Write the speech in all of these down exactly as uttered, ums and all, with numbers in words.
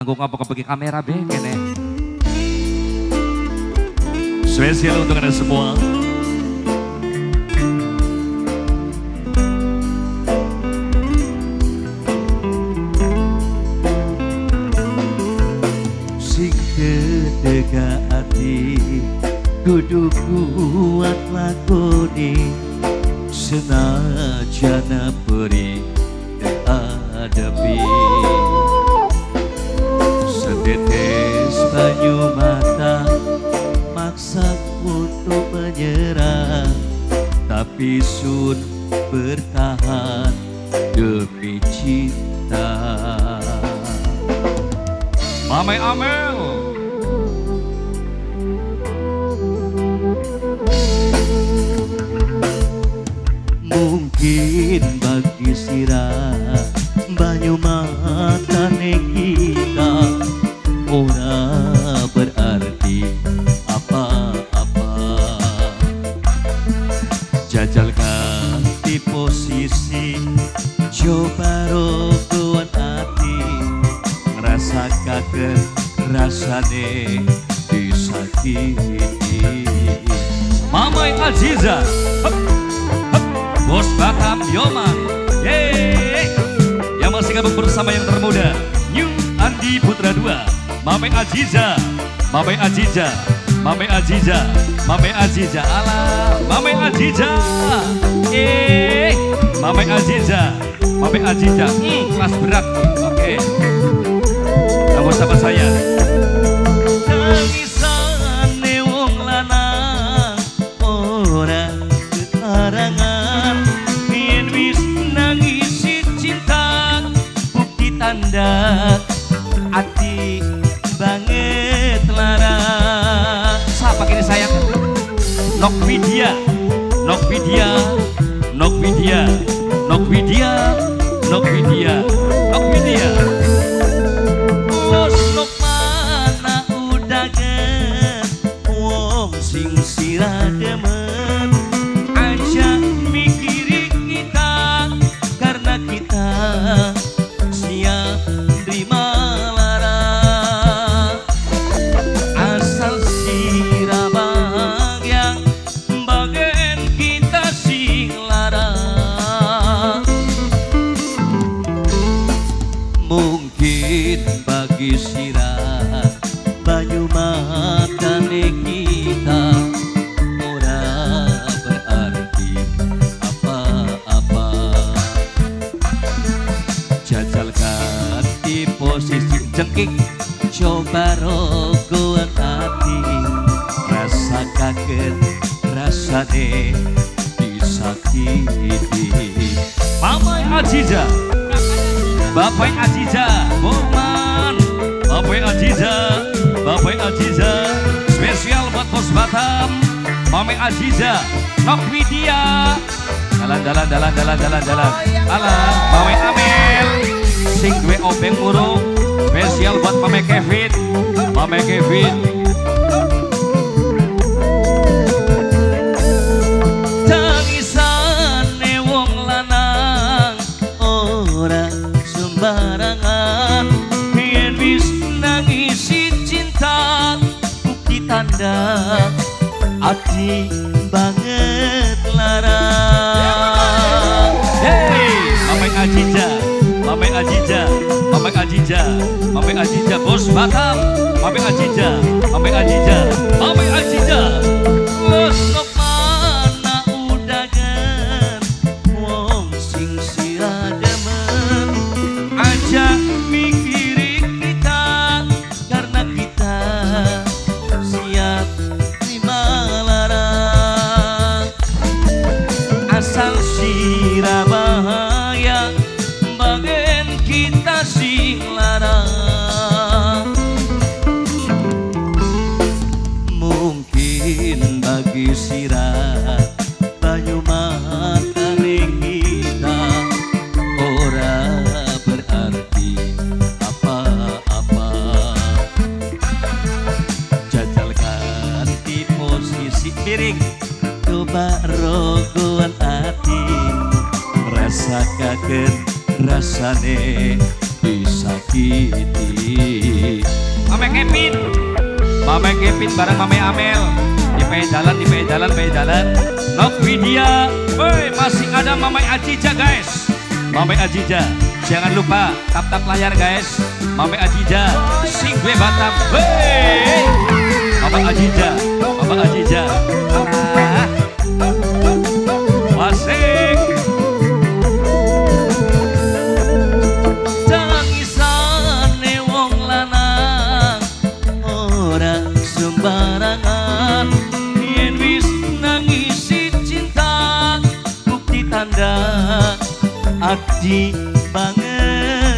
Anggung apa kebagi kamera be kene. Spesial untuk Anda semua. Sing kedega ati kudu kuat lakoni senajana perih adepi setetes banyu mata maksa untuk menyerah tapi sun bertahan demi cinta. Mamai Amel. Mungkin bagi sirah banyu mata kita ora berarti apa-apa. Jajal ganti posisi, coba rogoan hati, ngerasa kaget rasane disakiti. Mamai Aziza. Hup. Bos Batam Yoman, yeay, yang masih gabung bersama yang termuda, New Andi Putra dua, Mame Aziza, Mame Aziza, Mame Aziza, Mame Aziza, ala, Mame Aziza, yeay, Mame Aziza, Mame Aziza, hmm, kelas berat, oke, okay. Kamu sama saya. Tangisane wong lanang ora kekarangan. Tanda hati banget lara. Siapa kini sayang? Nokvidia, Nokvidia, Nokvidia, Nokvidia, Nokvidia, Nokvidia. Bos nok mana udah gen, wong sing sira demen aja mikirin kita karena kita bagi sirah banyu mata kita ora berarti apa-apa. Jajal ganti posisi jengking, coba rogoan hati, rasa kaget rasane disakiti. Mamai Aziza, Bapak Aziza, Boman, Bapak Aziza, Bapak Aziza, spesial buat Bos Batam, Mame Aziza, Nokvidia, dalan dalan dalan dalan dalan dalan, alah, Mame Amel, sing duwe obeng murung, spesial buat Mame Kevin, Mame Kevin. Tangisane wong lanang ora sembarangan, yen wis nangisi cinta bukti tanda hati banget lara. Hey, Mame Aziza, Mame Aziza, Mame Aziza, Mame Aziza, Bos Batam, Mame Aziza, Mame Aziza, Mame Aziza. Bos nok mana udah gen, wong sing sira demen aja mikirin kita karena kita siap terima lara. Asal sira bahaya bagian kita sing lara. Mungkin bagi sira banyu mata kita ora berarti apa-apa. Jajal ganti posisi miring, coba rogoan hati, rasa kaget rasane disakiti. Mame Kevin bareng Mame Amel. Di pe jalan, di pe jalan, pe jalan. Nok Widya, woi masih ada Mame Ajija guys. Mame Ajija, jangan lupa tap-tap layar guys. Mame Ajija, sing gue Batam. Woi, Mame Ajija, Mame Ajija. Ah, wasik. Tangisane wong lanang ora sembarangan. Yen wis nangisi cinta bukti tanda ati banget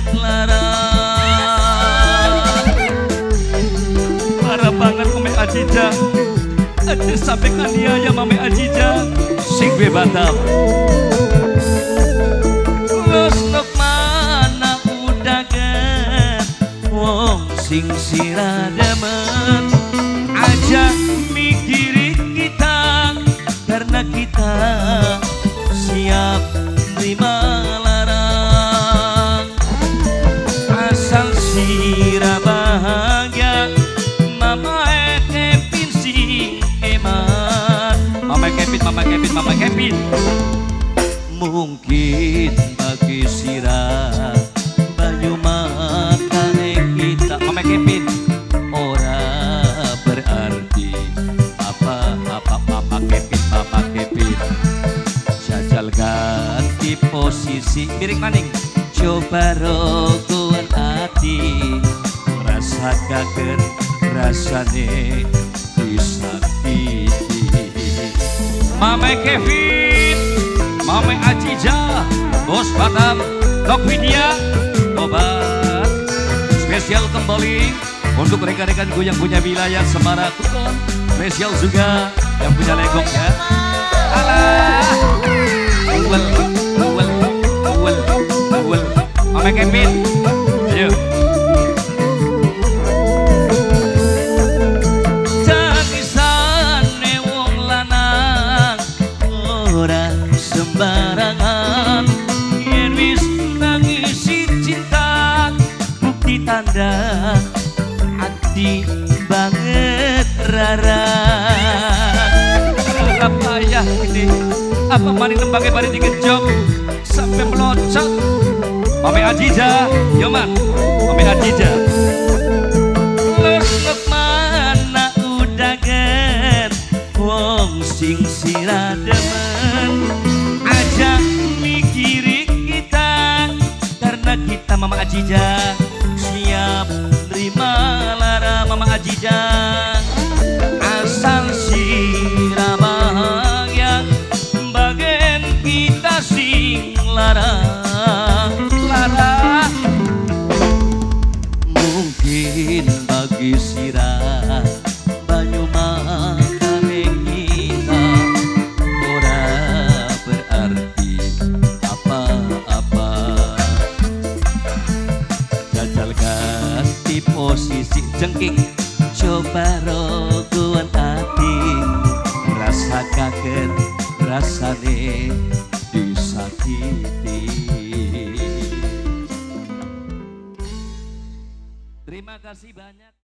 larang. Parah banget Mame Ajija. Ada sampai kaniaya Mame Ajija. Sing gue Batam. Los nok mana udah gen wong sing sira demen aja mikirin kita karena kita siap terima larang. Asal sira bahagia Mama Kevin sing eman. Mama Kevin, Mama Kevin, Mama Kevin. Mungkin bagi sira banyu makane kita Mama Kevin. ora berarti apa-apa. Papa Kevin, Papa Kevin jajal ganti posisi Miring maning. coba rogoan hati rasa kaget rasane disakiti. Mama Kevin, Mama Ajija, Bos Batam, Nok Widya, obat spesial kembali untuk rekan-rekan gue yang punya wilayah Semarang Kulon. Spesial juga yang punya legok ya. Alah, uwel, uwel, uwel, uwel. Mama Kevin, ayo. Tangisane wong lanang ora sembarangan. Yen wis nangisi cinta bukti tanda hati banget rarang. Apa ya ini? Apa maning nembangnya bari digejok sampai melocot. Mame Ajija, yo man, Mame Ajija. Los nok mana udah gen wong sing sira demen aja mikirin kita karena kita Mama Ajija siap terima lara. Mama Ajija asal sira bahagia bagian kita sing lara. Lara mungkin bagi sira banyu makane kita ora berarti apa-apa. Jajal ganti posisi jengking coba rogoan hati rasa kaget rasane disakiti. Terima kasih banyak.